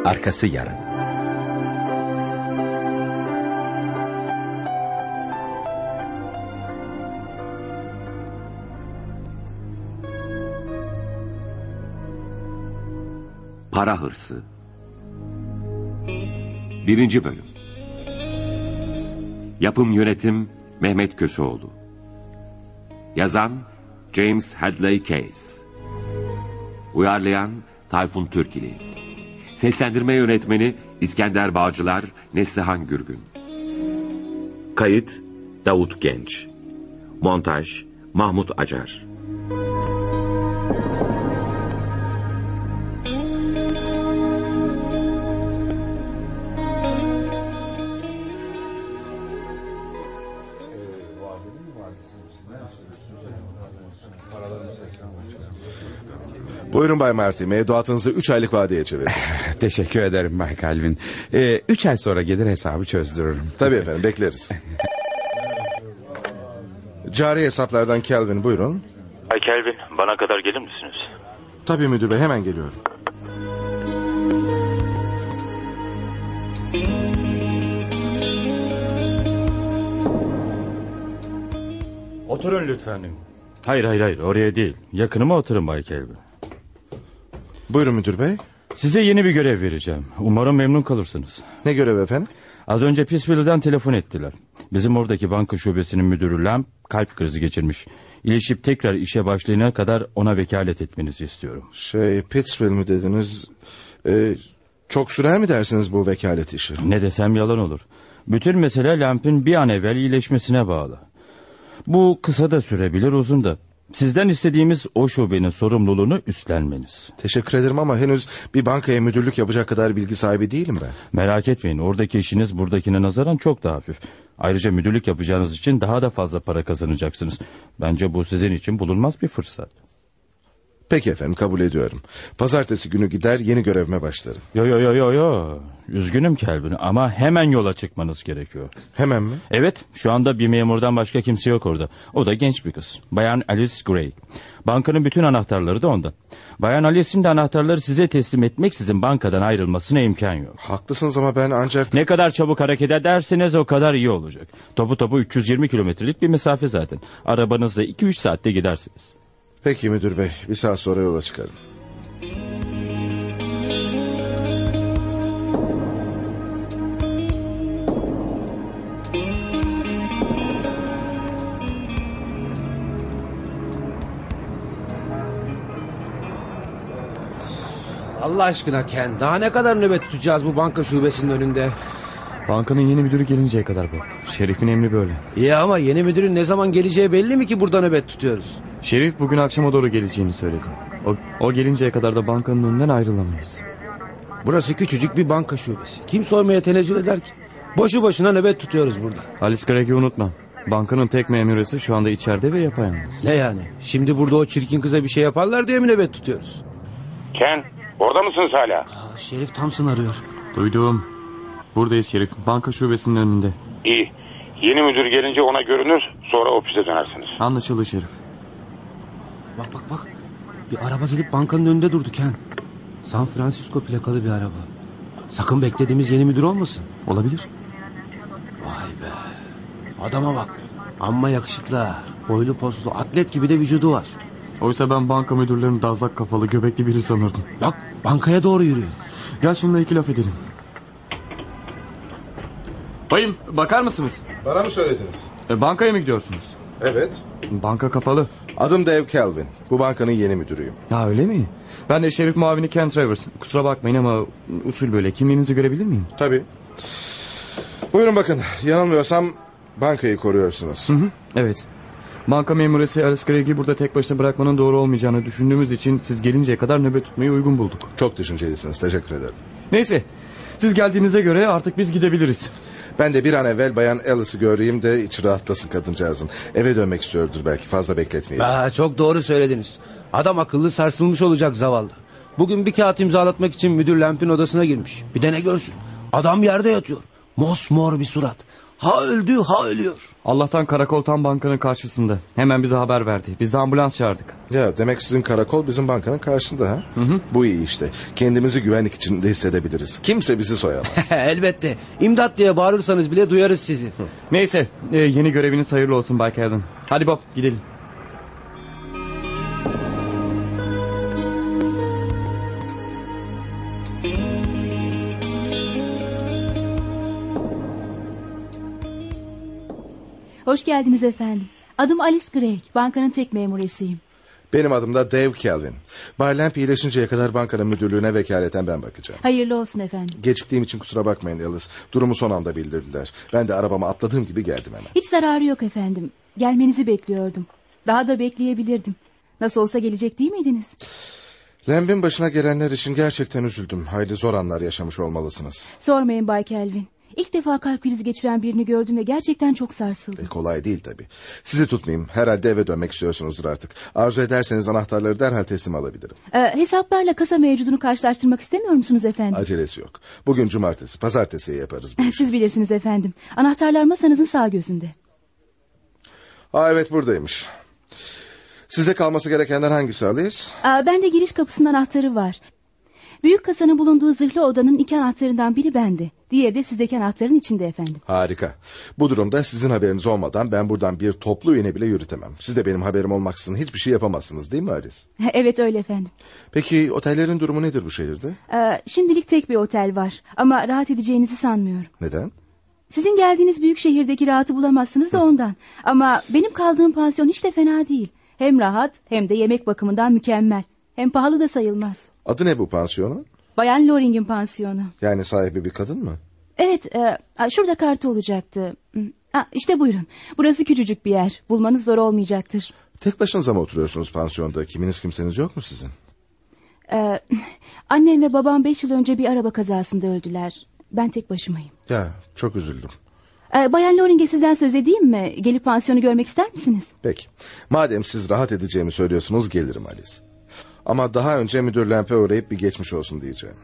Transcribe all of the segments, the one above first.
Arkası yarın. Para Hırsı 1. Bölüm. Yapım Yönetim Mehmet Köseoğlu. Yazan James Hadley Case. Uyarlayan Tayfun Türkili. Seslendirme Yönetmeni İskender Bağcılar, Neslihan Gürgün. Kayıt Davut Genç. Montaj Mahmut Acar. Buyurun Bay Marty, mevduatınızı 3 aylık vadeye çevirin. Teşekkür ederim Bay Calvin. 3 ay sonra gelir hesabı çözdürürüm. Tabii efendim, bekleriz. Cari hesaplardan Calvin, buyurun. Bay Calvin, bana kadar gelir misiniz? Tabii müdür bey, hemen geliyorum. Oturun lütfen. Hayır, oraya değil. Yakınıma oturun Bay Calvin. Buyurun müdür bey. Size yeni bir görev vereceğim. Umarım memnun kalırsınız. Ne görevi efendim? Az önce Pittsville'den telefon ettiler. Bizim oradaki banka şubesinin müdürü Lamb kalp krizi geçirmiş. İyileşip tekrar işe başlayana kadar ona vekalet etmenizi istiyorum. Pittsville mi dediniz? Çok sürer mi dersiniz bu vekalet işi? Ne desem yalan olur. Bütün mesele Lamb'in bir an evvel iyileşmesine bağlı. Bu kısa da sürebilir, uzun da. Sizden istediğimiz o şubenin sorumluluğunu üstlenmeniz. Teşekkür ederim ama henüz bir bankaya müdürlük yapacak kadar bilgi sahibi değilim ben. Merak etmeyin, oradaki işiniz buradakine nazaran çok daha hafif. Ayrıca müdürlük yapacağınız için daha da fazla para kazanacaksınız. Bence bu sizin için bulunmaz bir fırsat. Peki efendim, kabul ediyorum. Pazartesi günü gider yeni görevime başlarım. Yo. Üzgünüm Calvin ama hemen yola çıkmanız gerekiyor. Hemen mi? Evet, şu anda bir memurdan başka kimse yok orada. O da genç bir kız. Bayan Alice Gray. Bankanın bütün anahtarları da ondan. Bayan Alice'in de anahtarları size teslim etmeksizin bankadan ayrılmasına imkan yok. Haklısınız ama ben ancak... Ne kadar çabuk hareket ederseniz o kadar iyi olacak. Topu 320 kilometrelik bir mesafe zaten. Arabanızla 2-3 saatte gidersiniz. Peki müdür bey, bir saat sonra yola çıkarım. Allah aşkına Ken, daha ne kadar nöbet tutacağız bu banka şubesinin önünde? Bankanın yeni müdürü gelinceye kadar bu. Şerif'in emri böyle. İyi ama yeni müdürün ne zaman geleceği belli mi ki burada nöbet tutuyoruz? Şerif bugün akşama doğru geleceğini söyledi. O gelinceye kadar da bankanın önünden ayrılamayız. Burası küçücük bir banka şubesi. Kim soymaya tenezzül eder ki? Boşu boşuna nöbet tutuyoruz burada. Alice Gregg'i unutma. Bankanın tek memuresi şu anda içeride ve yapayalnız. Ne yani? Şimdi burada o çirkin kıza bir şey yaparlar diye mi nöbet tutuyoruz? Ken, orada mısınız hala? Şerif Thompson arıyor. Duydum. Buradayız Şerif. Banka şubesinin önünde. İyi. Yeni müdür gelince ona görünür, sonra ofise dönersiniz. Anlaşıldı Şerif. Bak. Bir araba gelip bankanın önünde durdu Ken. San Francisco plakalı bir araba. Sakın beklediğimiz yeni müdür olmasın. Olabilir. Vay be. Adama bak. Amma yakışıklı ha. Boylu poslu, atlet gibi de vücudu var. Oysa ben banka müdürlerinin dazlak kafalı, göbekli biri sanırdım. Bak, bankaya doğru yürüyor. Gel şununla 2 laf edelim. Bayım, bakar mısınız? Bana mı söylediniz? Bankaya mı gidiyorsunuz? Evet. Banka kapalı. Adım Dave Calvin. Bu bankanın yeni müdürüyüm. Ha, öyle mi? Ben de şerif muavini Ken Travers. Kusura bakmayın ama usul böyle. Kimliğinizi görebilir miyim? Tabii. Buyurun bakın. Yanılmıyorsam bankayı koruyorsunuz. Hı, evet. Banka memuresi Alice Gregg'i burada tek başına bırakmanın doğru olmayacağını düşündüğümüz için siz gelinceye kadar nöbet tutmayı uygun bulduk. Çok düşüncelisiniz. Teşekkür ederim. Neyse. Siz geldiğinize göre artık biz gidebiliriz. Ben de bir an evvel Bayan Alice'ı göreyim de içi rahatlasın kadıncağızın. Eve dönmek istiyordur belki, fazla bekletmeyelim. Çok doğru söylediniz. Adam akıllı sarsılmış olacak zavallı. Bugün bir kağıt imzalatmak için müdür Lamp'in odasına girmiş. Bir de ne görsün. Adam yerde yatıyor. Mosmor bir surat. Ha öldü ha ölüyor. Allah'tan karakol tam bankanın karşısında. Hemen bize haber verdi. Biz de ambulans çağırdık. Ya demek sizin karakol bizim bankanın karşısında ha? Hı. Bu iyi işte. Kendimizi güvenlik içinde hissedebiliriz. Kimse bizi soyamaz. Elbette. İmdat diye bağırırsanız bile duyarız sizi. Neyse yeni göreviniz hayırlı olsun Bay Calvin. Hadi Bob gidelim. Hoş geldiniz efendim. Adım Alice Gray. Bankanın tek memuresiyim. Benim adım da Dave Calvin. Bay Lamp iyileşinceye kadar bankanın müdürlüğüne vekaleten ben bakacağım. Hayırlı olsun efendim. Geciktiğim için kusura bakmayın Alice. Durumu son anda bildirdiler. Ben de arabama atladığım gibi geldim hemen. Hiç zararı yok efendim. Gelmenizi bekliyordum. Daha da bekleyebilirdim. Nasıl olsa gelecek değil miydiniz? Lamp'in başına gelenler için gerçekten üzüldüm. Hayli zor anlar yaşamış olmalısınız. Sormayın Bay Calvin. İlk defa kalp krizi geçiren birini gördüm ve gerçekten çok sarsıldım. Kolay değil tabii. Sizi tutmayayım. Herhalde eve dönmek istiyorsunuzdur artık. Arzu ederseniz anahtarları derhal teslim alabilirim. Hesaplarla kasa mevcudunu karşılaştırmak istemiyor musunuz efendim? Acelesi yok. Bugün cumartesi, pazartesiye yaparız. Siz bilirsiniz efendim. Anahtarlar masanızın sağ gözünde. Evet buradaymış. Size kalması gerekenler hangisi Alice? Bende giriş kapısının anahtarı var. Büyük kasanın bulunduğu zırhlı odanın 2 anahtarından biri bende. Diğeri de sizdeki anahtarın içinde efendim. Harika. Bu durumda sizin haberiniz olmadan ben buradan bir toplu iğne bile yürütemem. Siz de benim haberim olmaksızın hiçbir şey yapamazsınız değil mi Alice? Evet öyle efendim. Peki otellerin durumu nedir bu şehirde? Şimdilik tek bir otel var. Ama rahat edeceğinizi sanmıyorum. Neden? Sizin geldiğiniz büyük şehirdeki rahatı bulamazsınız da ondan. Ama benim kaldığım pansiyon hiç de fena değil. Hem rahat hem de yemek bakımından mükemmel. Hem pahalı da sayılmaz. Adı ne bu pansiyonun? Bayan Loring'in pansiyonu. Yani sahibi bir kadın mı? Evet, şurada kartı olacaktı. İşte buyurun. Burası küçücük bir yer. Bulmanız zor olmayacaktır. Tek başınıza mı oturuyorsunuz pansiyonda? Kiminiz kimseniz yok mu sizin? Annem ve babam 5 yıl önce bir araba kazasında öldüler. Ben tek başımayım. Ya çok üzüldüm. Bayan Loring'e sizden söz edeyim mi? Gelip pansiyonu görmek ister misiniz? Peki. Madem siz rahat edeceğimi söylüyorsunuz gelirim Alice. Ama daha önce müdür Lamp'e uğrayıp bir geçmiş olsun diyeceğim.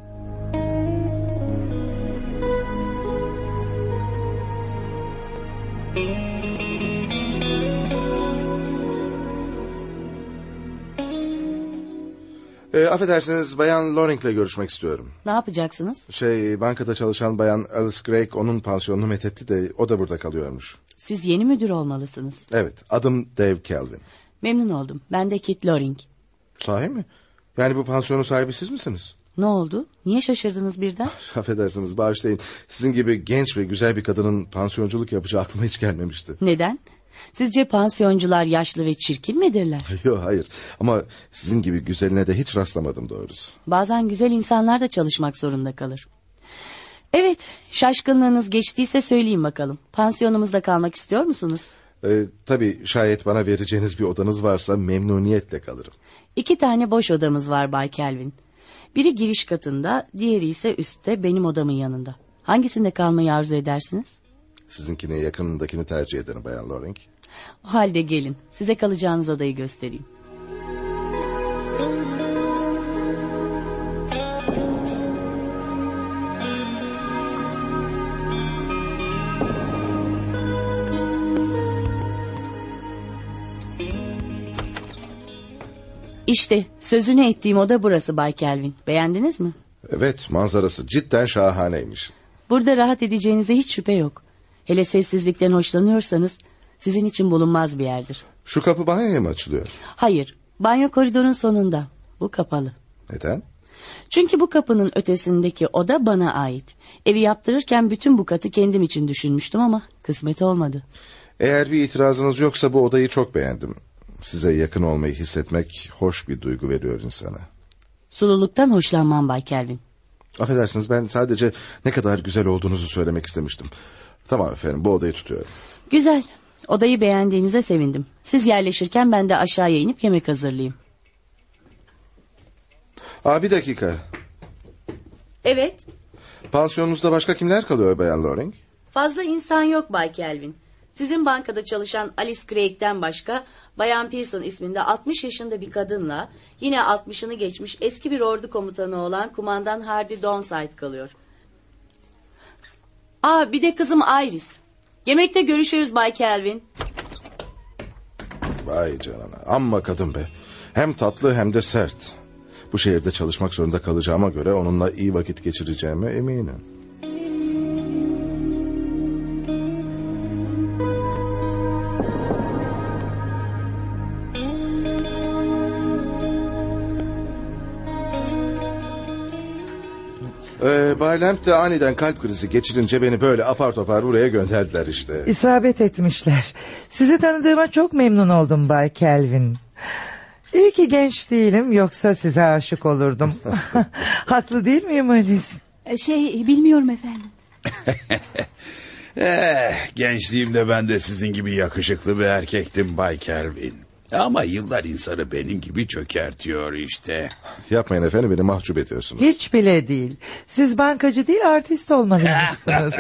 Affedersiniz Bayan Loring'le görüşmek istiyorum. Ne yapacaksınız? Bankada çalışan Bayan Alice Gray onun pansiyonunu methetti de o da burada kalıyormuş. Siz yeni müdür olmalısınız. Evet, adım Dave Calvin. Memnun oldum. Ben de Kit Loring. Sahi mi? Yani bu pansiyonun sahibi siz misiniz? Ne oldu? Niye şaşırdınız birden? Affedersiniz, bağışlayın. Sizin gibi genç ve güzel bir kadının pansiyonculuk yapacağı aklıma hiç gelmemişti. Neden? Sizce pansiyoncular yaşlı ve çirkin midirler? Yok hayır, ama sizin gibi güzeline de hiç rastlamadım doğrusu. Bazen güzel insanlar da çalışmak zorunda kalır. Evet, şaşkınlığınız geçtiyse söyleyin bakalım. Pansiyonumuzda kalmak istiyor musunuz? Tabii şayet bana vereceğiniz bir odanız varsa memnuniyetle kalırım. 2 tane boş odamız var Bay Calvin. Biri giriş katında, diğeri ise üstte benim odamın yanında. Hangisinde kalmayı arzu edersiniz? Sizinkine yakınındakini tercih ederim Bayan Loring. O halde gelin, size kalacağınız odayı göstereyim. İşte sözünü ettiğim oda burası Bay Calvin. Beğendiniz mi? Evet, manzarası cidden şahaneymiş. Burada rahat edeceğinize hiç şüphe yok. Hele sessizlikten hoşlanıyorsanız sizin için bulunmaz bir yerdir. Şu kapı banyoya mı açılıyor? Hayır, banyo koridorun sonunda. Bu kapalı. Neden? Çünkü bu kapının ötesindeki oda bana ait. Evi yaptırırken bütün bu katı kendim için düşünmüştüm ama kısmet olmadı. Eğer bir itirazınız yoksa bu odayı çok beğendim. Size yakın olmayı hissetmek hoş bir duygu veriyor insana. Sululuktan hoşlanmam Bay Calvin. Affedersiniz, ben sadece ne kadar güzel olduğunuzu söylemek istemiştim. Tamam efendim, bu odayı tutuyorum. Güzel. Odayı beğendiğinize sevindim. Siz yerleşirken ben de aşağıya inip yemek hazırlayayım. Bir dakika. Evet. Pansiyonunuzda başka kimler kalıyor Bayan Loring? Fazla insan yok Bay Calvin. Sizin bankada çalışan Alice Craig'den başka Bayan Pearson isminde 60 yaşında bir kadınla yine 60'ını geçmiş eski bir ordu komutanı olan kumandan Hardy Downside kalıyor. Bir de kızım Iris. Yemekte görüşürüz Bay Kelvin. Vay canına, amma kadın be. Hem tatlı hem de sert. Bu şehirde çalışmak zorunda kalacağıma göre onunla iyi vakit geçireceğime eminim. Bay Lamb de aniden kalp krizi geçirince beni böyle apar topar buraya gönderdiler işte. İsabet etmişler. Sizi tanıdığıma çok memnun oldum Bay Kelvin. İyi ki genç değilim, yoksa size aşık olurdum. Haklı değil miyim Alice? Bilmiyorum efendim. Gençliğimde ben de sizin gibi yakışıklı bir erkektim Bay Kelvin. Ama yıllar insanı benim gibi çökertiyor işte. Yapmayın efendim, beni mahcup ediyorsunuz. Hiç bile değil. Siz bankacı değil, artist olmalıymışsınız.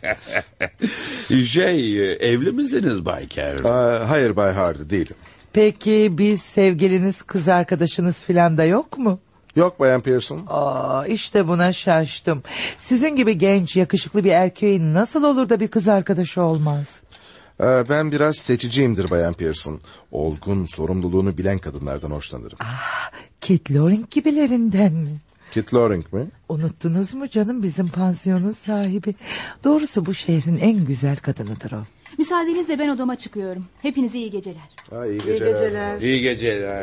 Evli misiniz Bay Kelvin? Hayır Bay Hardy, değilim. Peki biz sevgiliniz, kız arkadaşınız filan da yok mu? Yok Bayan Pearson. İşte buna şaştım. Sizin gibi genç, yakışıklı bir erkeğin nasıl olur da bir kız arkadaşı olmaz? Ben biraz seçiciyimdir Bayan Pearson. Olgun, sorumluluğunu bilen kadınlardan hoşlanırım. Kit Loring gibilerinden mi? Kit Loring mi? Unuttunuz mu canım, bizim pansiyonun sahibi. Doğrusu bu şehrin en güzel kadınıdır o. Müsaadenizle ben odama çıkıyorum. Hepinize iyi geceler. İyi geceler. İyi geceler.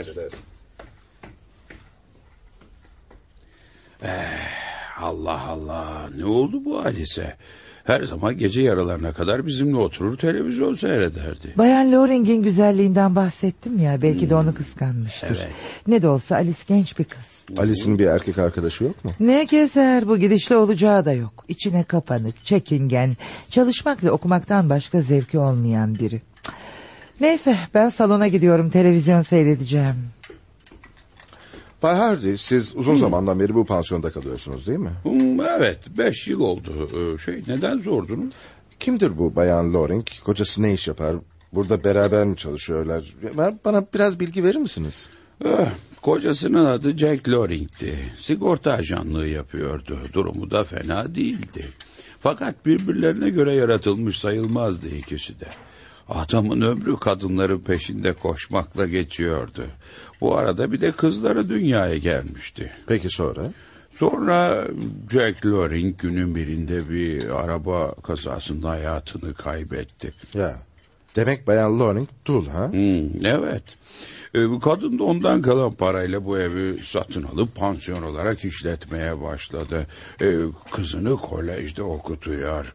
Allah Allah, ne oldu bu Alice? Her zaman gece yarılarına kadar bizimle oturur televizyon seyrederdi. Bayan Loring'in güzelliğinden bahsettim ya, belki de onu kıskanmıştır. Evet. Ne de olsa Alice genç bir kız. Alice'in bir erkek arkadaşı yok mu? Ne gezer, bu gidişle olacağı da yok. İçine kapanık, çekingen, çalışmak ve okumaktan başka zevki olmayan biri. Neyse, ben salona gidiyorum, televizyon seyredeceğim. Bay Hardy, siz uzun zamandan beri bu pansiyonda kalıyorsunuz değil mi? Evet, 5 yıl oldu. Neden sordunuz? Kimdir bu Bayan Loring? Kocası ne iş yapar? Burada beraber mi çalışıyorlar? Bana biraz bilgi verir misiniz? Kocasının adı Jack Loring'ti. Sigorta ajanlığı yapıyordu. Durumu da fena değildi. Fakat birbirlerine göre yaratılmış sayılmazdı ikisi de. Adamın ömrü kadınların peşinde koşmakla geçiyordu. Bu arada bir de kızları dünyaya gelmişti. Peki sonra? Sonra Jack Loring günün birinde bir araba kazasında hayatını kaybetti. Ya, demek Bayan Loring dul ha? Evet. Kadın da ondan kalan parayla bu evi satın alıp pansiyon olarak işletmeye başladı. Kızını kolejde okutuyor.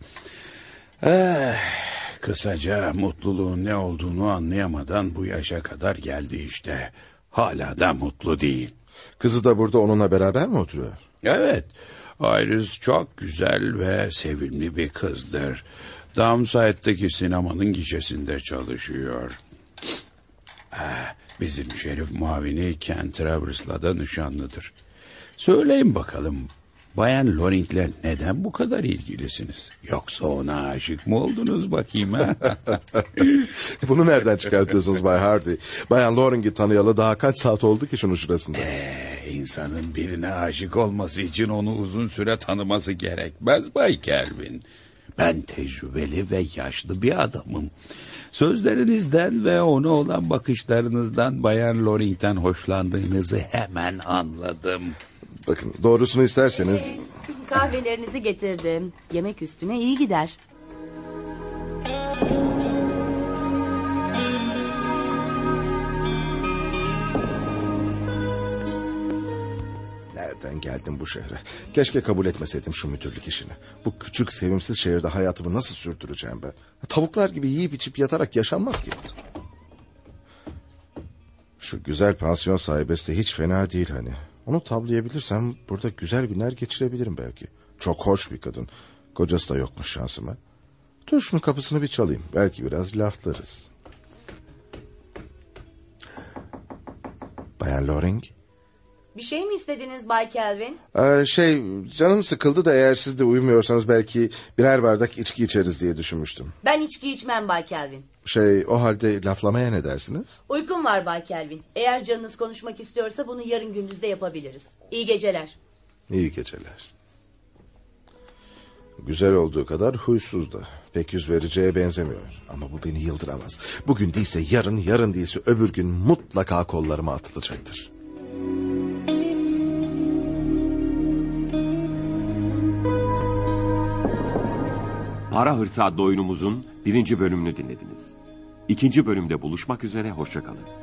Kısaca mutluluğun ne olduğunu anlayamadan bu yaşa kadar geldi işte. Hala da mutlu değil. Kızı da burada onunla beraber mi oturuyor? Evet. Iris çok güzel ve sevimli bir kızdır. Downside'daki sinemanın gişesinde çalışıyor. Bizim şerif muavini Ken Travers'la da nişanlıdır. Söyleyin bakalım, Bayan Loring'le neden bu kadar ilgilisiniz? Yoksa ona aşık mı oldunuz bakayım ha? Bunu nereden çıkartıyorsunuz Bay Hardy? Bayan Loring'i tanıyalı daha kaç saat oldu ki şunun şurasında? İnsanın birine aşık olması için onu uzun süre tanıması gerekmez Bay Kelvin. Ben tecrübeli ve yaşlı bir adamım. Sözlerinizden ve ona olan bakışlarınızdan Bayan Loring'den hoşlandığınızı hemen anladım. Bakın, doğrusunu isterseniz... Kahvelerinizi getirdim. Yemek üstüne iyi gider. Nereden geldim bu şehre? Keşke kabul etmeseydim şu müdürlük işini. Bu küçük sevimsiz şehirde hayatımı nasıl sürdüreceğim ben? Tavuklar gibi yiyip içip yatarak yaşanmaz ki. Şu güzel pansiyon sahibesi de hiç fena değil hani. Onu tavlayabilirsem burada güzel günler geçirebilirim belki. Çok hoş bir kadın. Kocası da yokmuş şansıma. Dur şunun kapısını bir çalayım. Belki biraz laflarız. Bayan Loring? Bir şey mi istediniz Bay Kelvin? Canım sıkıldı da eğer siz de uyumuyorsanız belki birer bardak içki içeriz diye düşünmüştüm. Ben içki içmem Bay Kelvin. O halde laflamaya ne dersiniz? Uykum var Bay Kelvin. Eğer canınız konuşmak istiyorsa bunu yarın gündüzde yapabiliriz. İyi geceler. İyi geceler. Güzel olduğu kadar huysuz da. Pek yüz vereceğe benzemiyor. Ama bu beni yıldıramaz. Bugün değilse yarın, yarın değilse öbür gün mutlaka kollarıma atılacaktır. Para Hırsı adlı oyunumuzun 1. bölümünü dinlediniz. 2. bölümde buluşmak üzere, hoşça kalın.